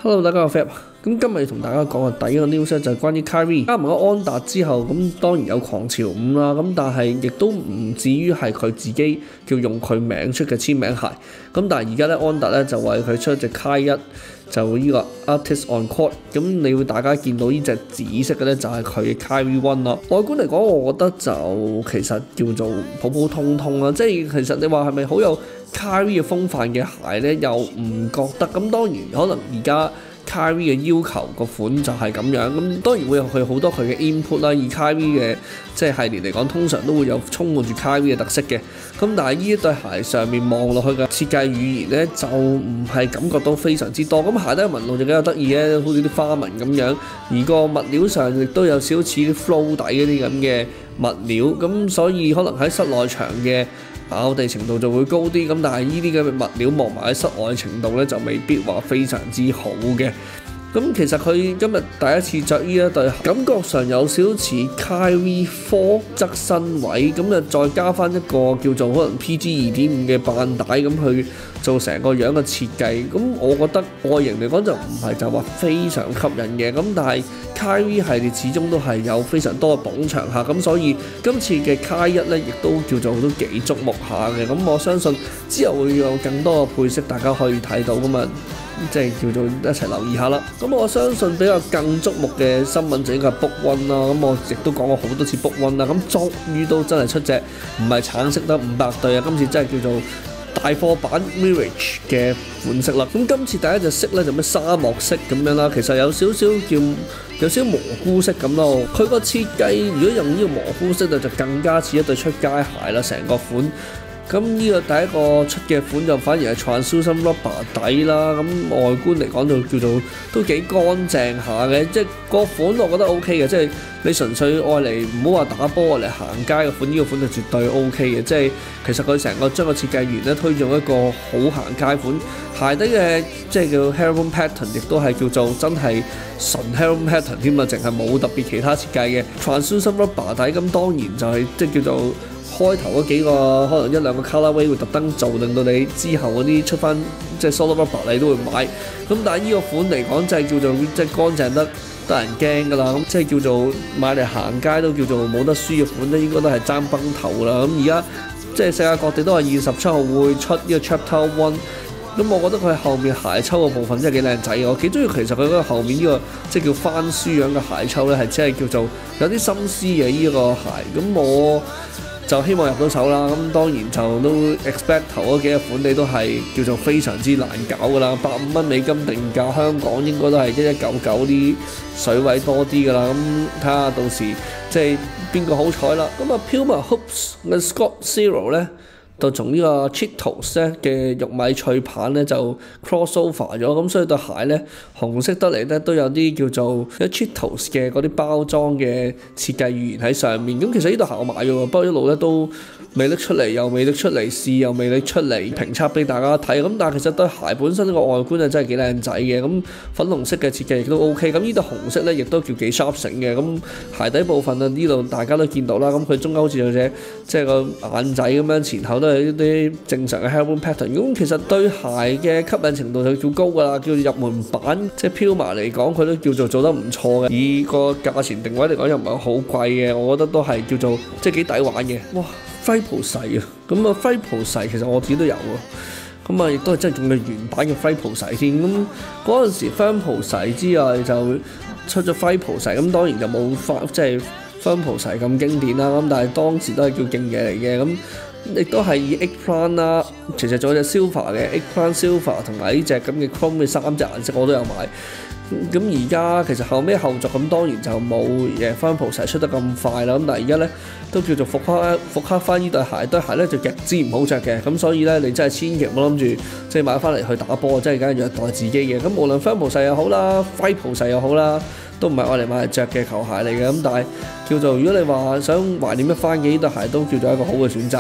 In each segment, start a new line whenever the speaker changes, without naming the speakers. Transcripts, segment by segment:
Hello， 大家好 Fab。咁今日同大家講嘅第一個 news 就係關於 Kyrie 加盟咗安達之後，咁當然有狂潮5啦，咁但係亦都唔至於係佢自己叫用佢名出嘅簽名鞋。咁但係而家咧安達咧就為佢出一隻 Kai1，就呢個 Artist on Court。咁你會大家見到呢隻紫色嘅咧就係佢嘅 Kyrie 1啦。外觀嚟講，我覺得就其實叫做普普通通啦，即係其實你話係咪好有 Kyrie 嘅風範嘅鞋咧，又唔覺得。咁當然可能而家Kyrie 嘅要求個款就係咁樣，咁當然會有佢好多佢嘅 input 啦。以 Kyrie 嘅即係系列嚟講，通常都會有充滿住 Kyrie 嘅特色嘅。咁但係呢一對鞋上面望落去嘅設計語言咧，就唔係感覺到非常之多。咁鞋底嘅紋路就比較得意嘅，好似啲花紋咁樣。而個物料上亦都有少少似啲 flow 底嗰啲咁嘅物料，咁所以可能喺室內場嘅咬地程度就會高啲，咁但係呢啲嘅物料望埋喺室外程度咧，就未必話非常之好嘅。咁其實佢今日第一次着呢一對，感覺上有少少似 Kyrie 4側身位，咁啊再加翻一個叫做可能 PG 2.5嘅扮帶咁去做成個樣嘅設計。咁我覺得外形嚟講就唔係就話非常吸引嘅，咁但係 Kyrie 系列始終都係有非常多嘅捧場客，咁所以今次嘅 Kai1咧亦都叫做都幾矚目下嘅。咁我相信之後會有更多嘅配色大家可以睇到噶嘛，即係叫做一齊留意下啦。咁我相信比較更矚目嘅新聞就應該係 Book One 啦。咁我亦都講過好多次 Book One 啦。咁終於都真係出隻唔係橙色得500對啊！今次真係叫做大貨版 Mirage 嘅款式啦。咁今次第一隻色咧就咩沙漠色咁樣啦，其實有少少叫有少少蘑菇色咁咯。佢個設計如果用呢個蘑菇色就更加似一對出街鞋啦，成個款。咁呢個第一個出嘅款就反而係 translucent rubber 底啦，咁外觀嚟講就叫做都幾乾淨下嘅，即係個款我覺得 OK 嘅，即係你純粹愛嚟唔好話打波愛嚟行街嘅款，呢個款就絕對 OK 嘅，即係其實佢成個將個設計員咧推進一個好行街款，鞋底嘅即係叫 heirloom pattern 亦都係叫做真係純 heirloom pattern 添啊，淨係冇特別其他設計嘅 translucent rubber 底，咁當然就係即係叫做開頭嗰幾個可能一兩個 colorway 會特登做，令到你之後嗰啲出翻即係 solid rubber 你都會買。咁但係呢個款嚟講，真係叫做即係乾淨得人驚㗎啦。咁即係叫做買嚟行街都叫做冇得輸嘅款咧，應該都係爭崩頭啦。咁而家即係世界各地都係2月17號會出呢個 Chapter One。咁我覺得佢後面鞋抽嘅部分真係幾靚仔嘅，我幾中意。其實佢嗰個後面呢個即係叫番薯樣嘅鞋抽咧，係真係叫做有啲心思嘅呢個鞋。咁我就希望入到手啦，咁當然就都 expect 頭嗰幾個款你都係叫做非常之難搞㗎啦，150蚊美金定價，香港應該都係1199啲水位多啲㗎啦，咁睇下到時即係邊個好彩啦。咁啊 Puma Hoops 嘅 Scott Zero 咧，就從呢個 Cheetos 咧嘅玉米脆棒咧就 crossover 咗，咁所以對鞋咧紅色得嚟咧都有啲叫做 Cheetos 嘅嗰啲包裝嘅設計語言喺上面。咁其實呢對鞋我買咗喎，不過一路咧都未拎出嚟，又未拎出嚟試，又未拎出嚟評測俾大家睇。咁但係其實對鞋本身個外觀係真係幾靚仔嘅，咁粉紅色嘅設計亦都 OK。咁呢對紅色咧亦都叫幾 sharp 醒嘅。咁鞋底部分啊呢度大家都見到啦，咁佢中間好似有隻即係個眼仔咁樣，前後都係一啲正常嘅 heirloom pattern。咁其實對鞋嘅吸引程度就叫高㗎啦，叫入門版。即係 Puma 嚟講，佢都叫做得唔錯嘅。以個價錢定位嚟講又唔係好貴嘅，我覺得都係叫做即係幾抵玩嘅。哇！輝普細啊，咁啊輝普細其實我自己都有喎，咁啊亦都係真係仲係原版嘅輝普細添。咁嗰陣時輝普細之外就出咗輝普細，咁當然就冇即係輝普細咁經典啦。咁但係當時都係叫勁嘢嚟嘅。咁亦都係以 Eggplant 啦，其實仲有隻 Silver 嘅 Eggplant Silver 同埋呢隻咁嘅 Chrome 嘅3隻顏色我都有買。咁而家其實後續咁當然就冇輝普細出得咁快啦。咁但係而家咧都叫做復刻翻呢對鞋咧就極之唔好着嘅。咁所以咧你真係千祈唔好諗住即係買翻嚟去打波，真係梗係虐待自己嘅。咁無論輝普細又好啦，輝普細又好啦，都唔係愛嚟買嚟着嘅球鞋嚟嘅。咁但係叫做如果你話想懷念一番嘅呢對鞋，都叫做一個好嘅選擇。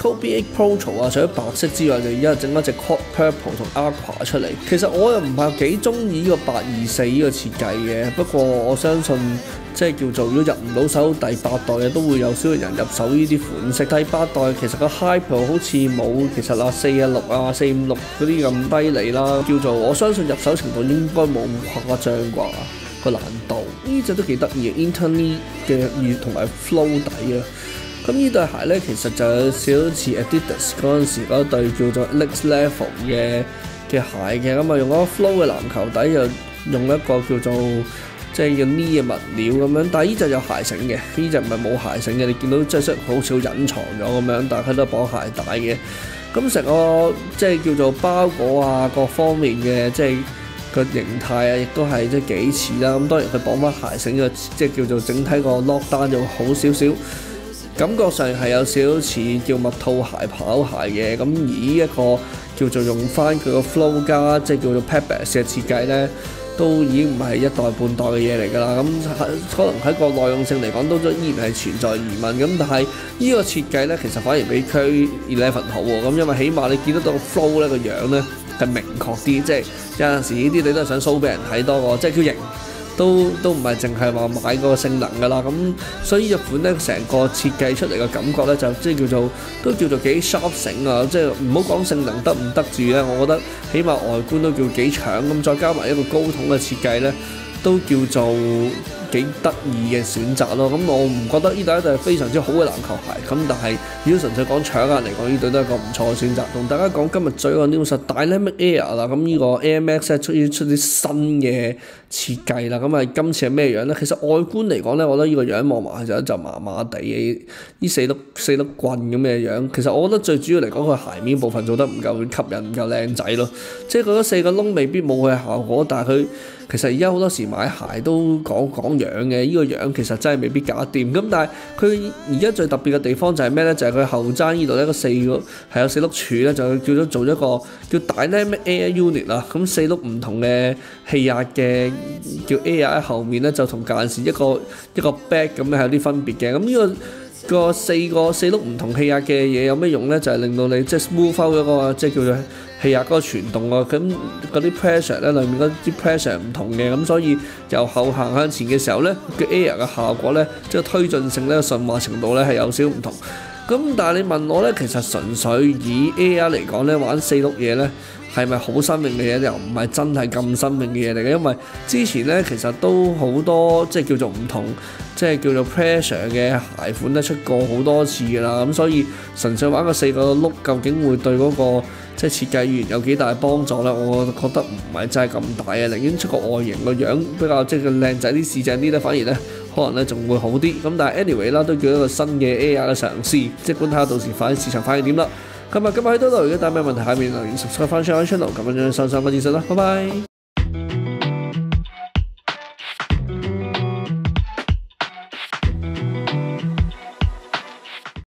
Kobe 8 Pro 啊，除咗白色之外，就而家整咗隻 Purple 同 Aqua 出嚟。其實我又唔係幾中意呢個824呢個設計嘅，不過我相信即係叫做如果入唔到手第8代嘅，都會有少少人入手呢啲款式。第8代其實個 Hyper 好似冇其實456啊456嗰啲咁低利啦，叫做我相信入手程度應該冇咁誇張啩。個難度呢隻都幾得意 ，Internet 嘅同埋 Flow 底啊。咁呢對鞋咧，其實就有少少似 Adidas 嗰陣時嗰對叫做 Next Level 嘅鞋嘅，咁啊用嗰個 Flow 嘅籃球底，又用一個叫做即係用呢嘅物料咁樣。但係呢隻有鞋繩嘅，呢隻唔係冇鞋繩嘅。你見到即係好少隱藏咗咁樣，但係佢都綁鞋帶嘅。咁成個即係叫做包裹啊，各方面嘅即係個形態啊，亦都係即係幾似啦。咁當然佢綁翻鞋繩嘅，即係叫做整體個 lock down 就好少少。感覺上係有少少似叫襪套鞋跑鞋嘅，咁而呢一個叫做用翻佢個 flow 加即係叫做 Pebax 嘅設計咧，都已經唔係一代半代嘅嘢嚟㗎啦。咁可能喺個耐用性嚟講都依然係存在疑問。咁但係呢個設計咧，其實反而比 Curry 11好喎。咁因為起碼你見得到個 flow 咧個樣咧係明確啲，即係有陣時呢啲你都係想 show 俾人睇多過，即係叫型。都唔係淨係話買個性能㗎啦，咁所以呢隻款咧成個設計出嚟嘅感覺咧就即係叫做幾 sharp 醒啊！即係唔好講性能得唔得住咧，我覺得起碼外觀都叫幾搶咁，再加埋一個高筒嘅設計咧，都叫做幾得意嘅選擇咯。咁我唔覺得呢對一對非常之好嘅籃球鞋，咁但係如果純粹講搶眼嚟講，呢對都係一個唔錯嘅選擇。同大家講今日最個 news Dynamic Air 啦，咁呢個 Air Max 咧出啲新嘅設計啦，咁啊今次係咩樣咧？其實外觀嚟講咧，我覺得呢個樣望埋就麻麻地嘅，呢四碌棍咁嘅樣。其實我覺得最主要嚟講，佢鞋面部分做得唔夠吸引，唔夠靚仔咯。即係佢嗰4個窿未必冇佢效果，但係佢其實而家好多時買鞋都講樣嘅，呢個樣其實真係未必搞掂。咁但係佢而家最特別嘅地方就係咩咧？就係佢後踭呢度咧，個4個係有4碌柱咧，就叫做一個叫 Dynamic Air Unit 啦。咁4碌唔同嘅氣壓嘅叫 Air 喺後面咧，就同間時一個 bag 咁係有啲分別嘅。咁呢個四碌唔同氣壓嘅嘢有咩用咧？就係令到你即係 smooth out 嗰個即係叫做氣壓嗰個傳動啊。咁嗰啲 pressure 咧，裡面嗰啲 pressure 唔同嘅，咁所以由後行向前嘅時候咧，個 air 嘅效果咧，即係推進性咧、順滑程度咧係有少少唔同。咁但係你問我咧，其實純粹以 Air 嚟講咧，玩4碌嘢咧，係咪好新穎嘅嘢？又唔係真係咁新穎嘅嘢嚟嘅，因為之前咧其實都好多即係叫做唔同，即係叫做 pressure 嘅鞋款咧出過好多次㗎啦。咁所以純粹玩個4個碌，究竟會對嗰個即係設計語言有幾大幫助咧？我覺得唔係真係咁大嘅，寧願出個外形個樣比較即係靚仔啲、市正啲咧，反而咧可能咧仲會好啲。咁但係 anyway 啦，都叫一個新嘅 Air 嘅嘗試，即管睇下到時市場反應點啦。今日喺度，如果有咩問題下面留言 subscribe 翻 channel 咁樣上個資訊啦，拜拜。